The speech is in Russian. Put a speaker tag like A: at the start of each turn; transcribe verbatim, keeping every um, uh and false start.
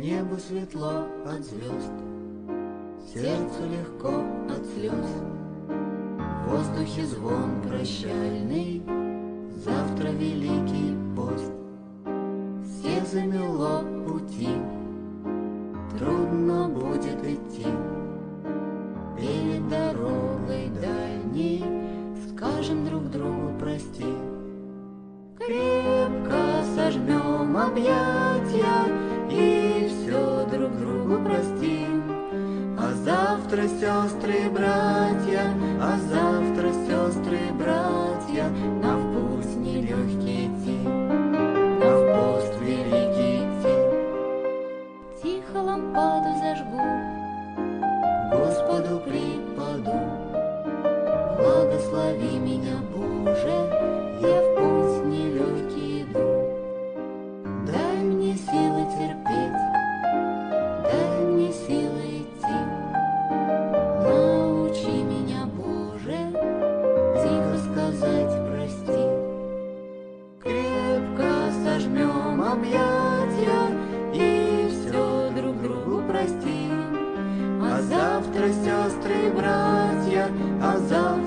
A: Небу светло от звезд, сердцу легко от слез. В воздухе звон прощальный, завтра Великий пост. Всех замело пути, трудно будет идти. Перед дорогой дальней скажем друг другу прости. Крепко сожмем объятия и все друг другу простим. А завтра, сестры и братья, а завтра, сестры и братья, нам в путь нелегкий идти, нам в пост великий идти. Тихо лампаду зажгу, Господу припаду. Благослови меня, Боже, я в путь нелегкий иду. Дай мне силы терпеть, дай мне силы идти. Научи меня, Боже, тихо сказать прости. Крепко сожмем объятия и все друг другу простим. А завтра, сестры и братья, а завтра